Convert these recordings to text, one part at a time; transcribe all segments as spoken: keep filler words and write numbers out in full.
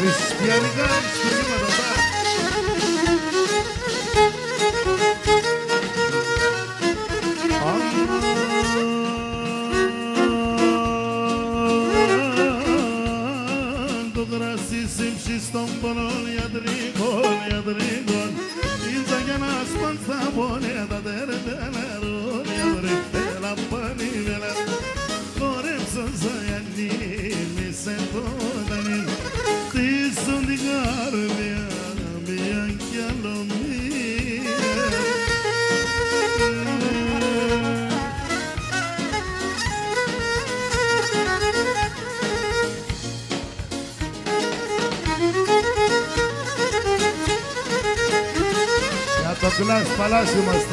Χριστιανικά εξυπηρήματα τα. Αν το κρασί σύμψει στον πονών ιατρικών, ιατρικών ήρθα για να σπαν στα πόνια τα τερτελερούν ιατρικά πανίδελα χορέψαν ζαγιανοί μη σε πόδανοι στήσουν την καρδιά μια κι άλλο μία. Για το κλάς παλάς είμαστε.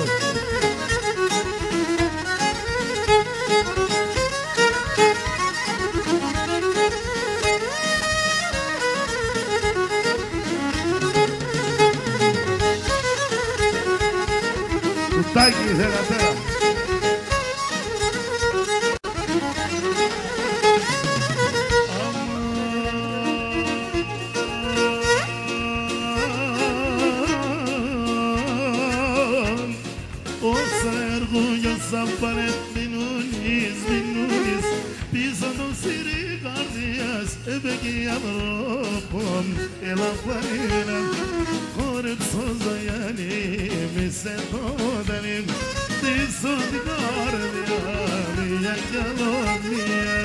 Κουτάκι θελατέρα. Όσα εργούγια σαν παρεθμινούγεις, μινούγεις πίσω το σύρι καρδιάς έπαιγε ανθρώπων έλα παρήνα χόρεψω Ζαγιάννη μη σε πόδανη πίσω την καρδιά μια κι άλλο μία.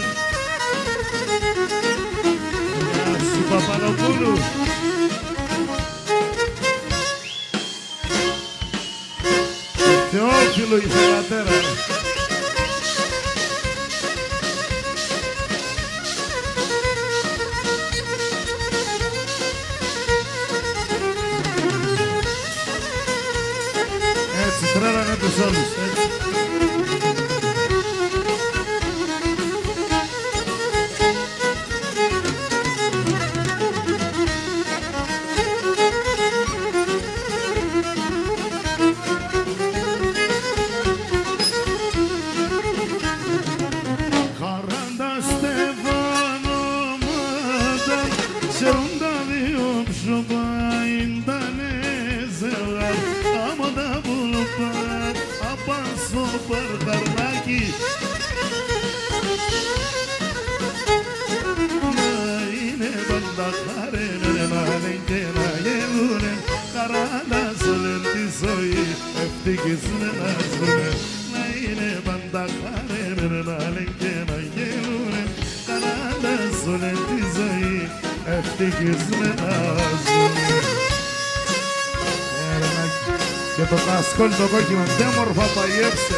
Γεια σου Παπαδοπούλου. Θεόφιλο η θελατέρα. Έτσι τρέλανε τους όλους, έτσι. Να είναι πάντα χαρέμενα να λένε και να γελούνε καράντα σου λένε τη ζωή ευτυχισμένα ζουνε. Και το κασκόλ το κόκκινο τι όμορφα παγιέψε.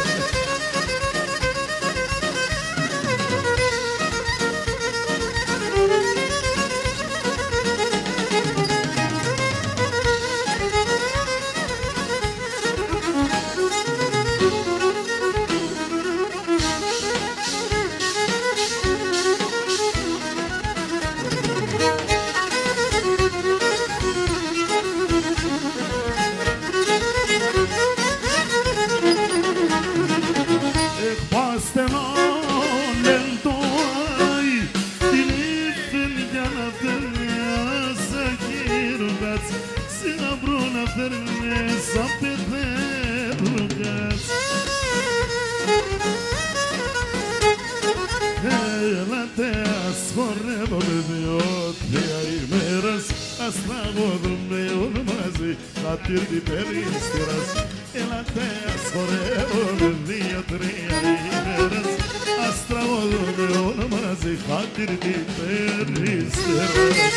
Τύρτη περίστηρας, έλατε ας χορεύουμε δύο-τρία ημέρες ας τραγωδούμε όλα μαζί, χατήρτη περίστηρας.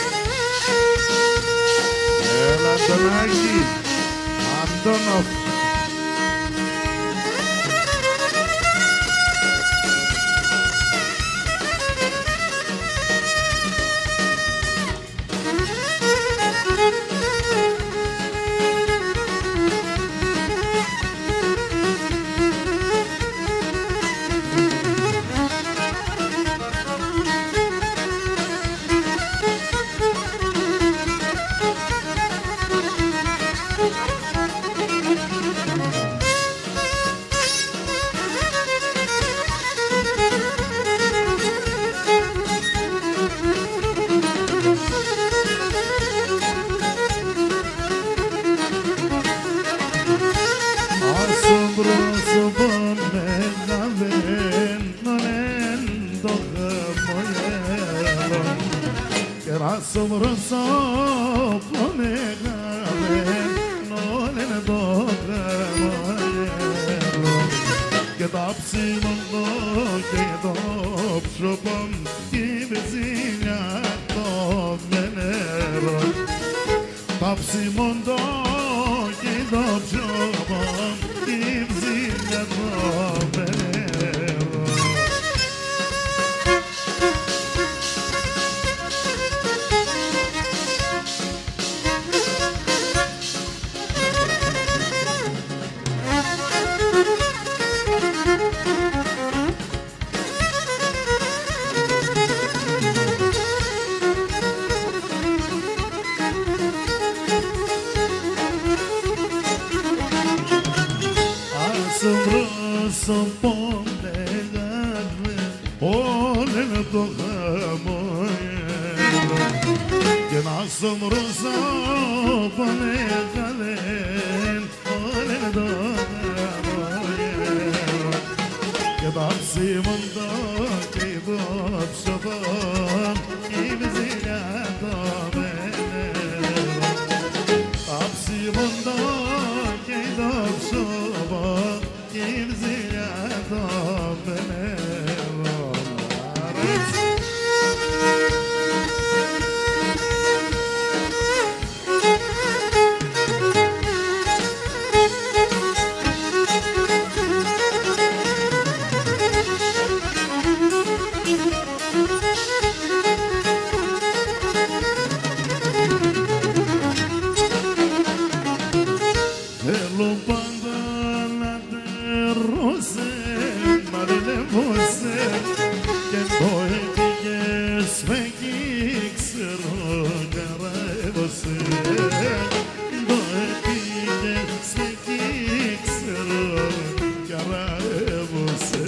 Έλα τον Άγγι, Αντώνοφ. Asomroso ponegale Nole ne dogamajelo Che dapsi mondo che dopshopam Ki bezilja to menero Dapsi mondo che dopshopam Ki bezilja to menero Asomroso ponegale Ole ne dogamajelo Che asomroso ponegale Ole ne dogamajelo Che dapsi mondo che dopshopam Ki bezilja to menero Dapsi mondo che dopshopam Ki bezilja to menero Hello bandana de rose Marine você Que dói que svegik Cara é você Dói que svegik Cara é você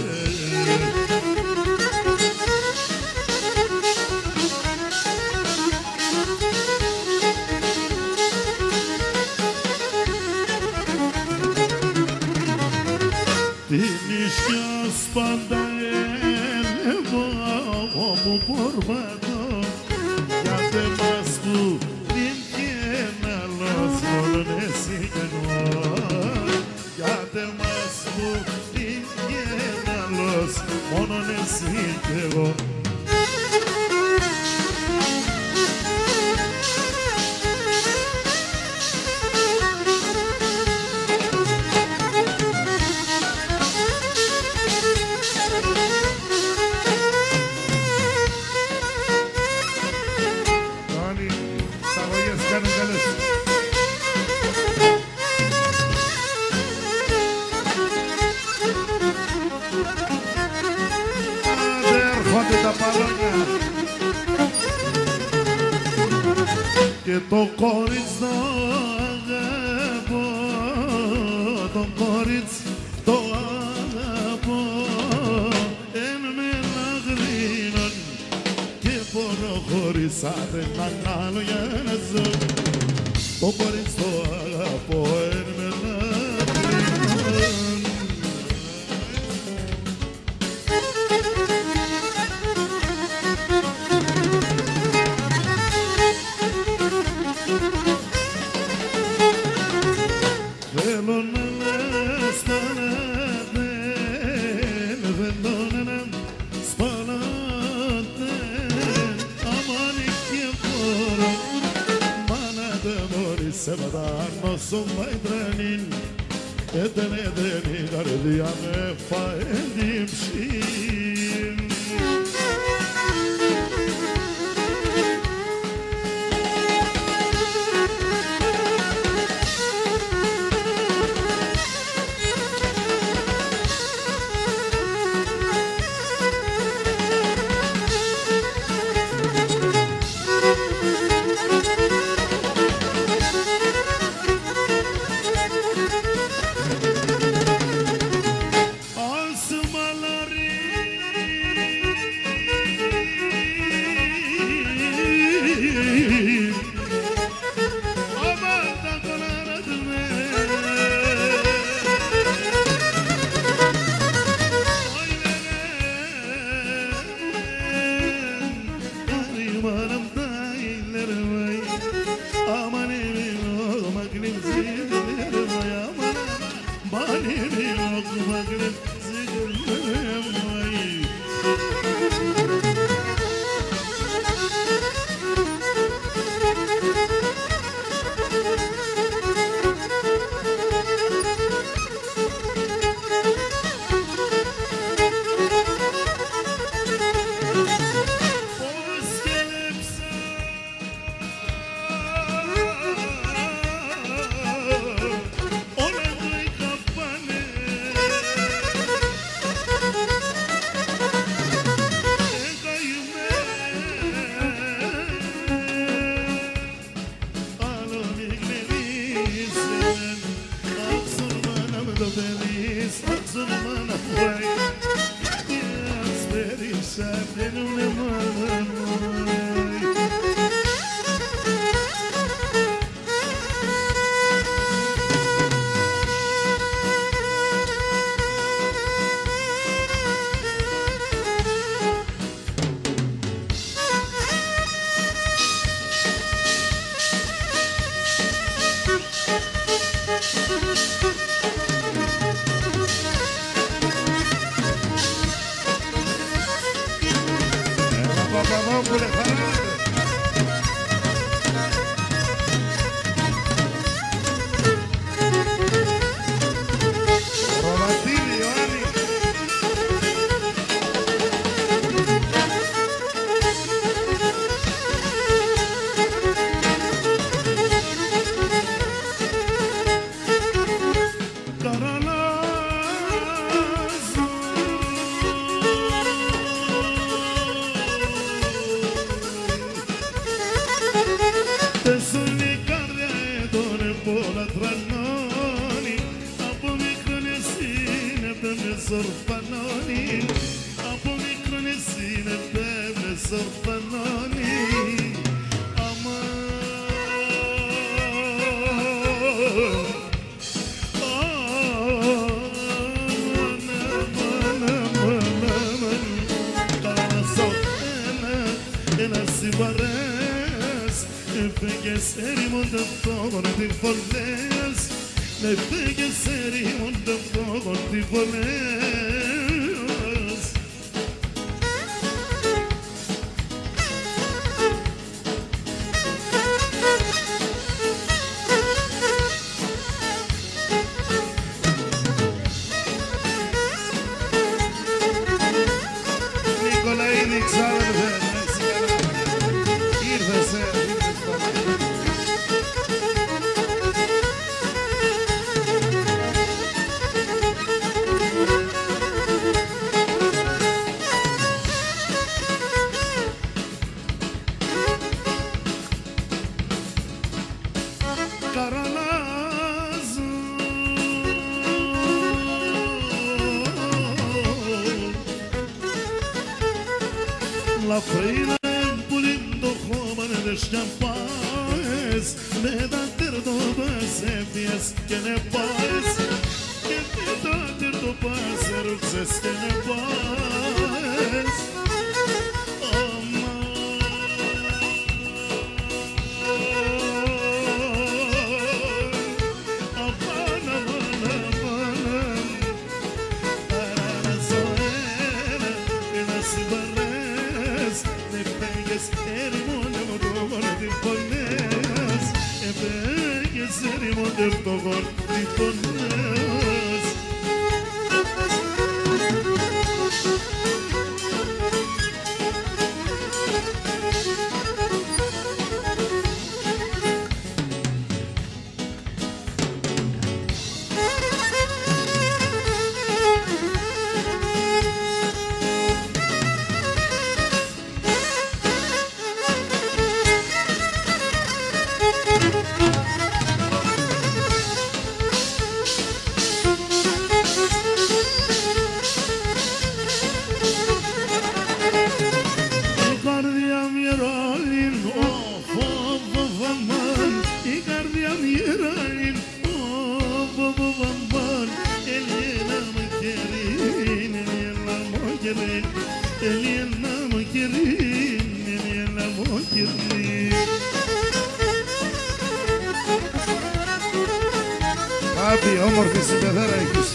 Tinişka spada elevo Omu porbado Ya te masbu Dintiena los Molonesiano Ya te masbu Dintiena los Molonesiano Και το κορίτσι το αγαπώ, το κορίτσι το αγαπώ εν με λαγρύνων και μπορώ χωρίς ένα άλλο για να ζω το κορίτσι το αγαπώ εν με λαγρύνων Θέλω να στανάτε, δεν τον να σπανάτε αμάνι και μπορώ μάνα δεν μπορεί σε βατάνω σου μαϊτρανίν έτεν έτεν η καρδιά με φαέντη ψήν Asmaları perişan benimle malay. La făină pulindo jovane de champais, me da terdobas e vies que ne pais, que me da terdobas e ruxes que ne pais. Papi, όμορφη συμπεθέρα έχεις.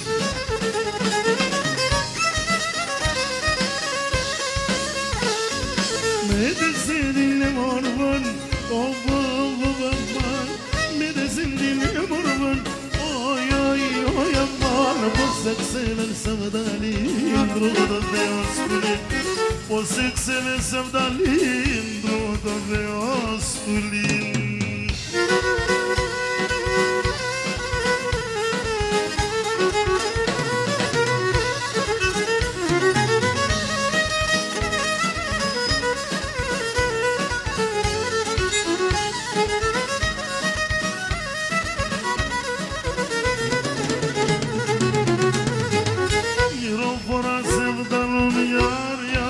Με desin dinle morvan, ova ova aman. Me desin dinle morvan, oy oy oy aman. Posek seven sevdalim, druda de oskuli. Posek seven sevdalim, druda de oskuli. Yar yar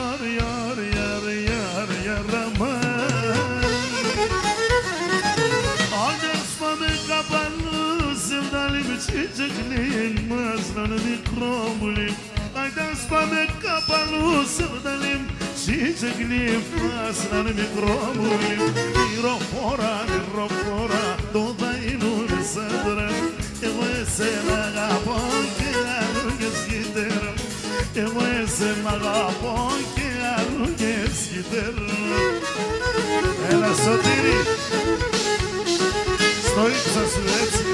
Ciceglim, aslan mikromulim Mirofora, mirofora, toda inul sadram Eu esse magapon que alugues gideram Eu esse magapon que alugues gideram Ela só diri Stoi sa Sueți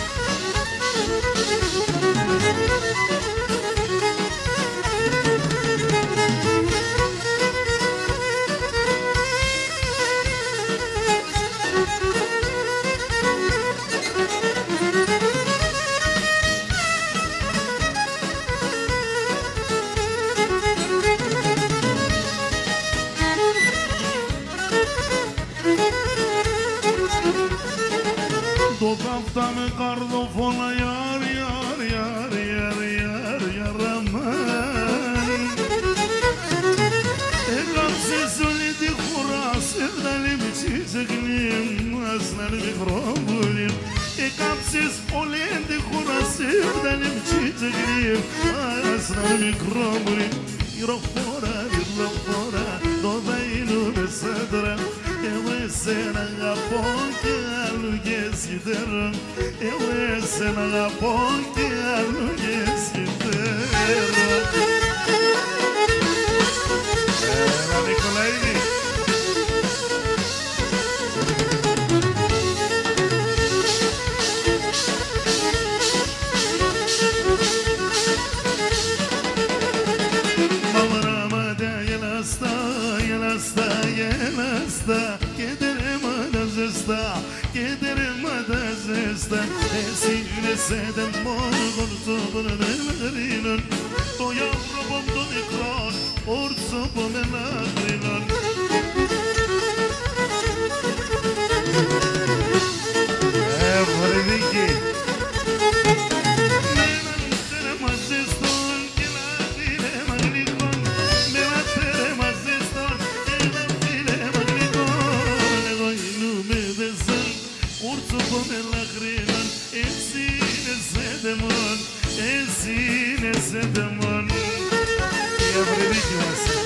Tocam-me cardofola yar yar yar yar yar yar aman E kapsesuli di kuras evdalim çizeglim aslan mikrobulim E kapses olen di kuras evdalim çizeglim aslan mikrobulim Irofora irofora toda inul sadram Eu esse magapon que alugues gideram Eu esse magapon que alugues gideram Era Nicolaini Mamramada yenasta yenasta yenasta Kederim adazesta Esine seden morgon Sobunun emrinon To yavrobom do mikron Orsobom emrinon Evrediki Menantere mazeston Kenafile maglikon Menantere mazeston Kenafile maglikon Ego ilume desan Orsobom emrinon Esine sedemon Esine sedemon Evrediki mazeston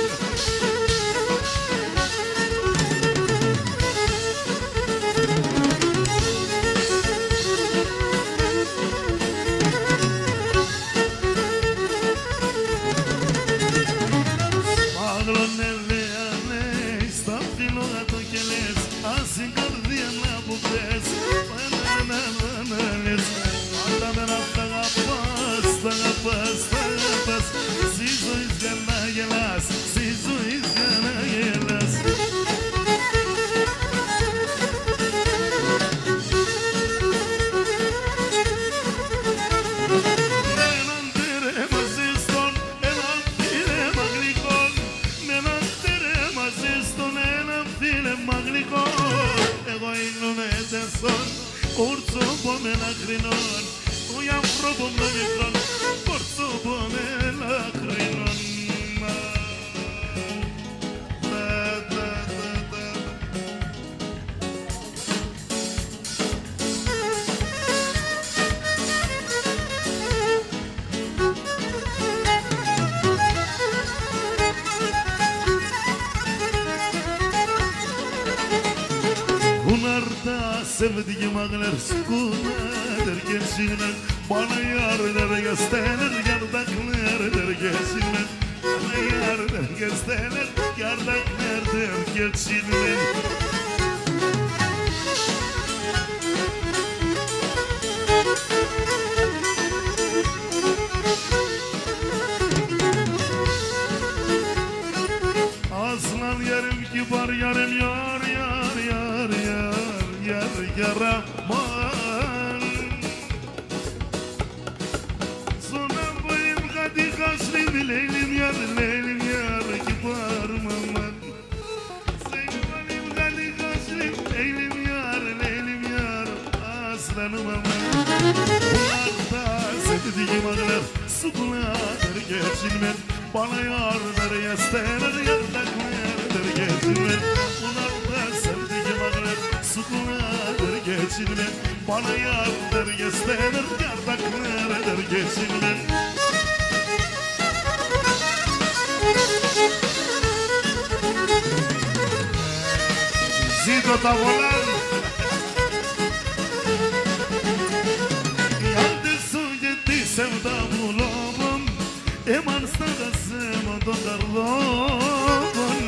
Sevdiğim ağlar sukunlar geçinler Bana yarlar gösterir yardaklar geçinler Bana yarlar gösterir yardaklar geçinler Aslan yarım kibar yarım yar yar yar yar Yaraman Sonam boyum kadi kaşlim Leylim yar, leylim yar Kibar maman Sevgalim kadi kaşlim Leylim yar, leylim yar Aslanım aman Bunlarda sevdiğim ağlar Sukunadır geçilmez Bana yardır yastener Yardaklardır geçilmez Bunlarda sevdiğim ağlar Sukunadır geçilmez Bana yardır yastener Yardaklardır geçilmez discota volar. Iată suge tisem da mulom, eman staga semo do garlon.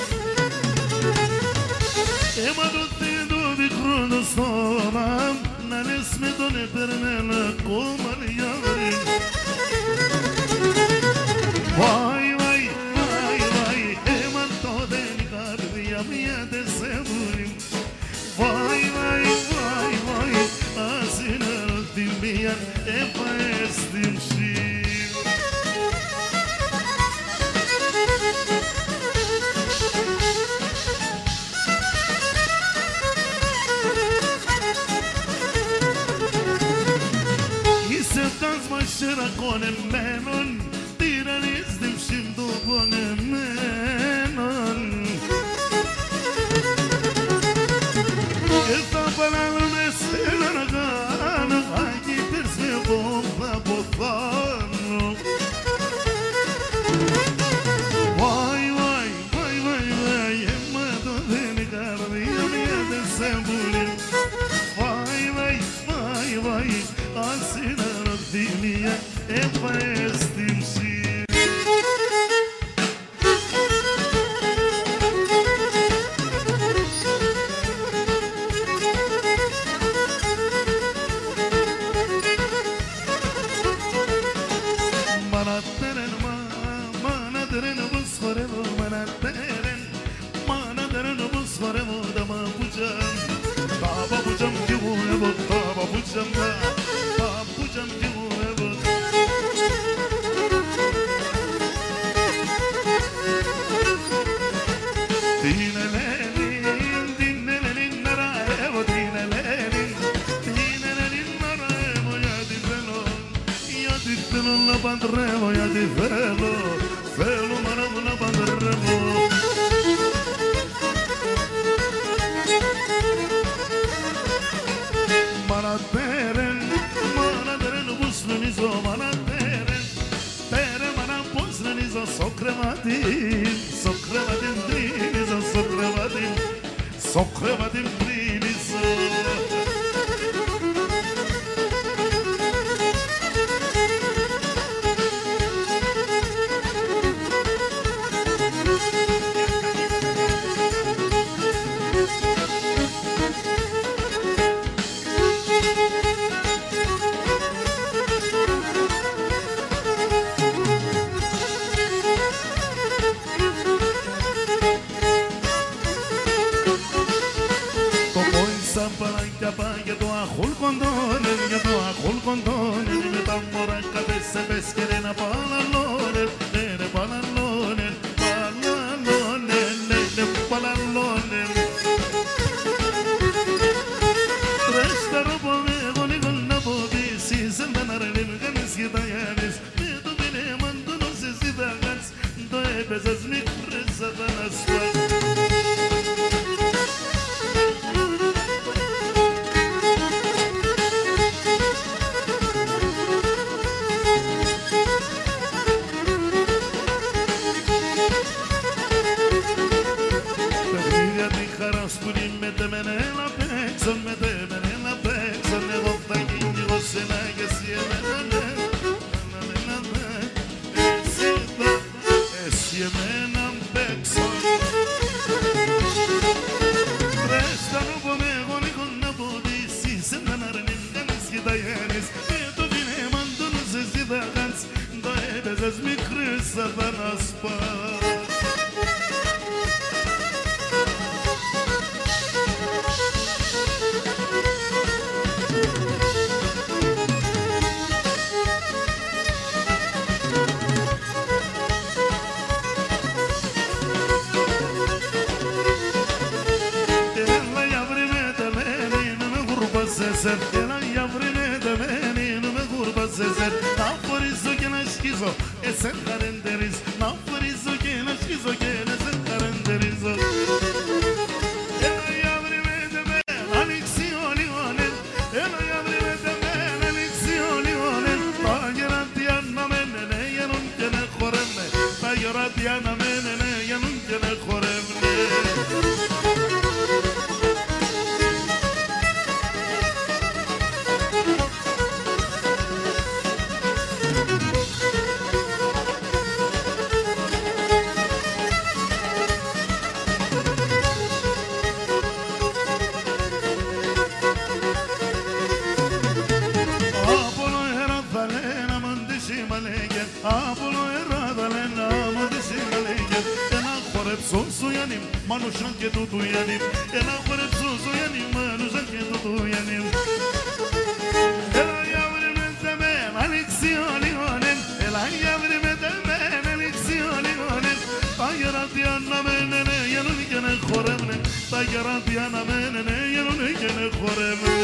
Ema do tendo bikrundo sonam, na nesme do ne permela koman yavrim. Vai, vai, vai, vai, eman todo encardia minha de seburim. Vai, vai, vai, vai, asinar dimbian e paestim shir. E sentans mashira con menon. Tiraniz şimdi bana menon. Estapalan mesela gana hangi bir sebopla botano. Vay vay vay vay vay emma do deni gardiya de sembulim. Vay vay vay vay asina radimiya e paestim si. Bandremo ya di velo, velo maravuna bandremo. Mana teren, mana teren busmenizo, mana teren, tere mana busmenizo, socrematin, socrematin drinizo, socrematin, socrematin drinizo. Yo to ajul condones, yo to ajul condones, me tambora cabeza pesquerena palalones, nene palalones, palalones, nene palalones. Resta robo me goni con na bobi, si se manarem ganes que dayanes, me do bine mando no se si dagans, do e pesas mi presa danas pas. Ela yavrine de beni nume kurba sezer. Nafrizo gene şkizo esen karenderiz. Nafrizo gene şkizo gene sen karenderiz. Ela yavrine de beni anixioni onen. Ela yavrine de beni anixioni onen. Tagerat yanna menene yanun gene koremne. Tagerat yanna menene yanun gene koremne. sosu janim, manušanke dudu janim. Ela pored sosu janim, manušanke dudu janim. Ela yavrum temen, aleksiyoni onen. Ela yavrum temen, aleksiyoni onen. Tayarat yana menene, yanun gene khoremne. Tayarat yana menene, yanun gene khoremne.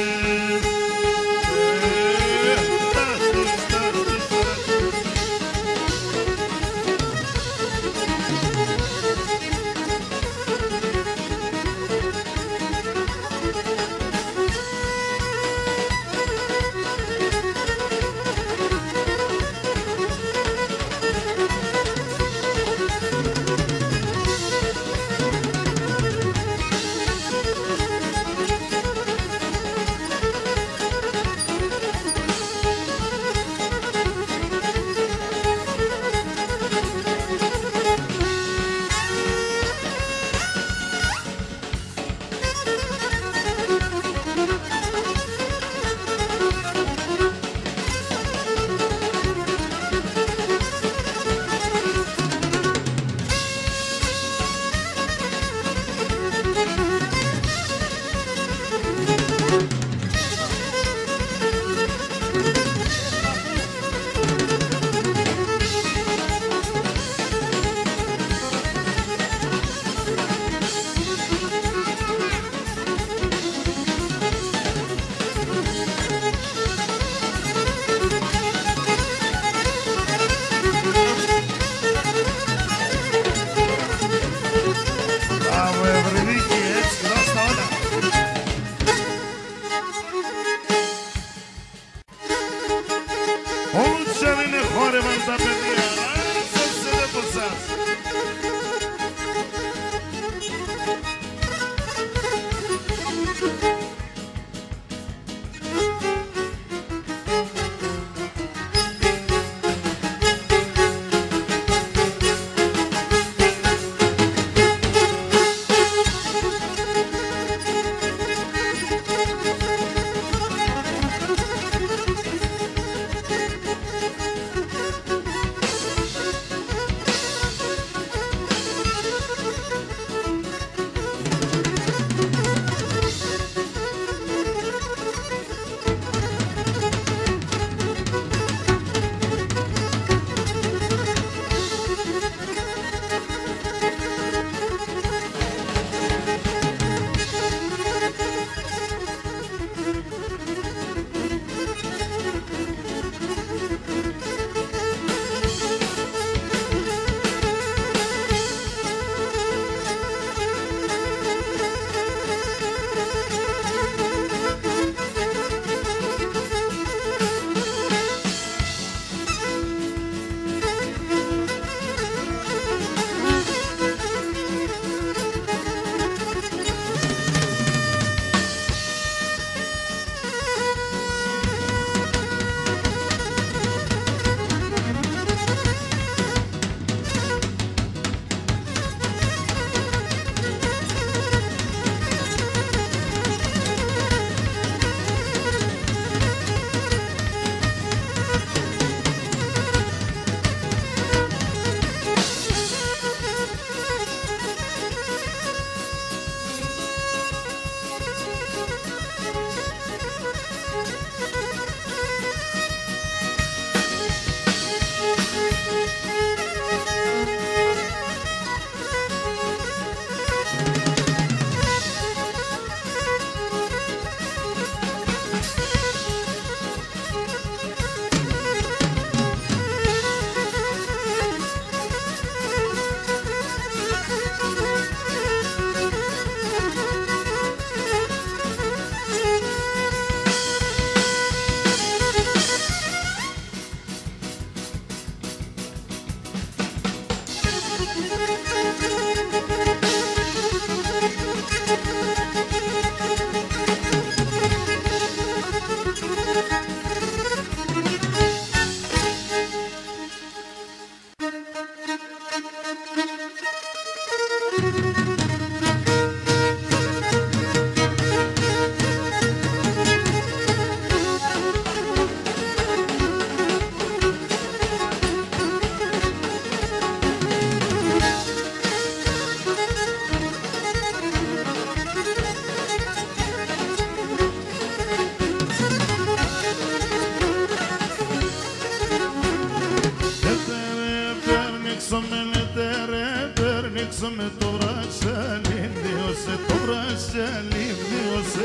με το βρασάλι μείωσε, το βρασάλι μείωσε.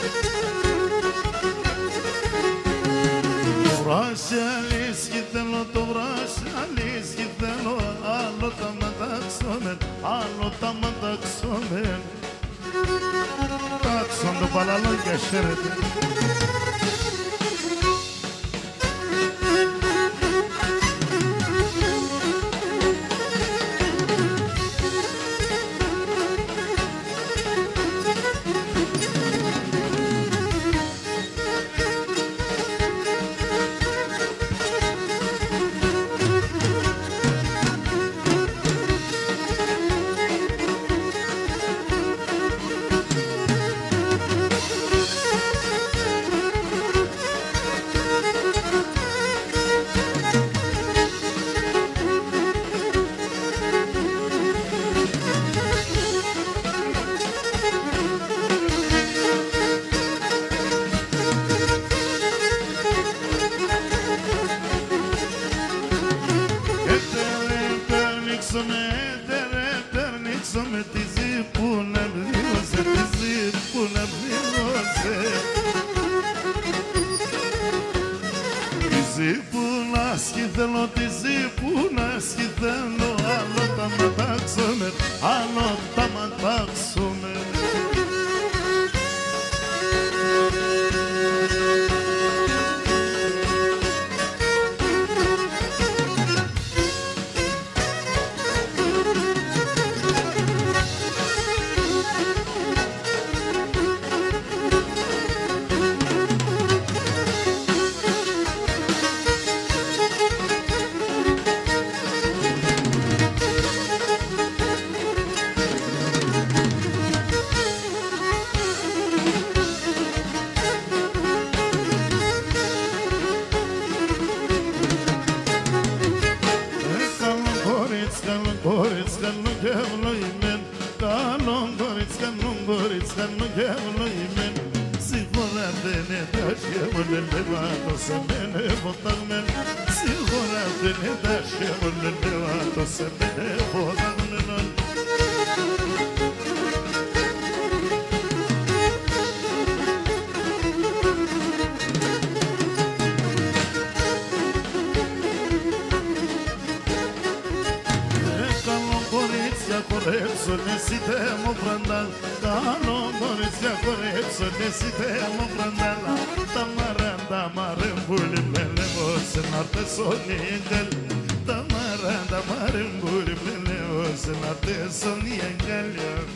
Το βρασάλι σκηθέλω, το βρασάλι σκηθέλω, άλλο τα μεταξόμεν, άλλο τα μεταξόμεν. Τάξον το παλαλό και χαίρεται. Με τη ζει που να πλήρωσε, τη ζει που να πλήρωσε. Τη ζει που να σκηθέλω, τη ζει που να σκηθέλω, άλλο τα μετάξουμε, άλλο τα μετάξουμε. Necesitemo prandal, cano no necesitemo necesitemo prandal. Tamaranda marembuli mele vos narte soniengel. Tamaranda marembuli mele vos narte soniengel.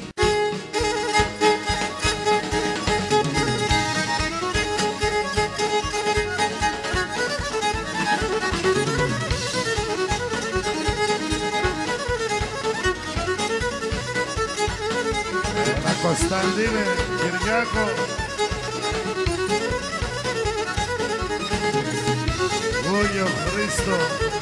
Κωνσταντίνε, Κυριάκο. Βούλιο Χρήστο.